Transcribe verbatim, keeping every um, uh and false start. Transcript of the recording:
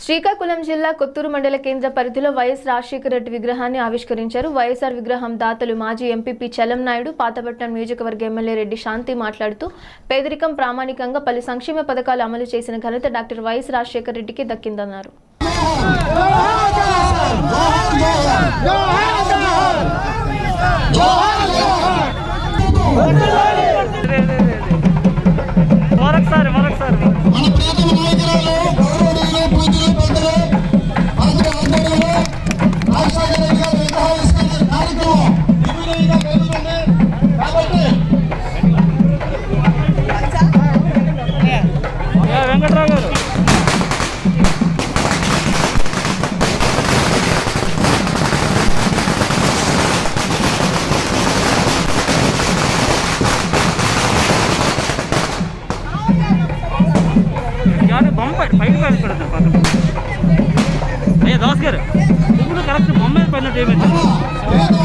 శ్రీకాకుళం జిల్లా కొత్తూరు మండల కేంద్ర పరిధిలో వైఎస్ రాజశేఖర రెడ్డి విగ్రహాన్ని ఆవిష్కరించారు. వైఎస్ఆర్ విగ్రహం దాతలు మాజీ ఎంపీపీ చలం నాయుడు, పాతపట్నం నియోజకవర్గ ఎమ్మెల్యే రెడ్డి శాంతి మాట్లాడుతూ పేదరికం ప్రామాణికంగా పలు సంక్షేమ పథకాలు అమలు చేసిన ఘనత డాక్టర్ వైఎస్ రాజశేఖర రెడ్డికి దక్కిందన్నారు. అయ్యా దాస్ గారు ఇప్పుడు కరెక్ట్ బొమ్మ పడినట్టు ఏమైంది.